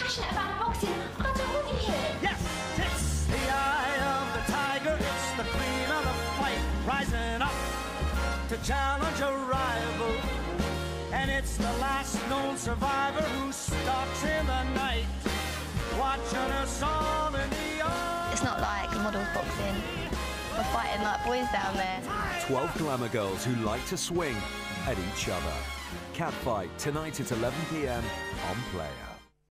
passionate about boxing. I don't want you here. Yes, it's the eye of the tiger. It's the queen of the fight, rising up to challenge a rival. And it's the last known survivor who stalks in the night, watching us all in the eye. It's not like models boxing. We're fighting like boys down there. 12 glamour girls who like to swing at each other. Catfight, tonight at 11 p.m. on Player.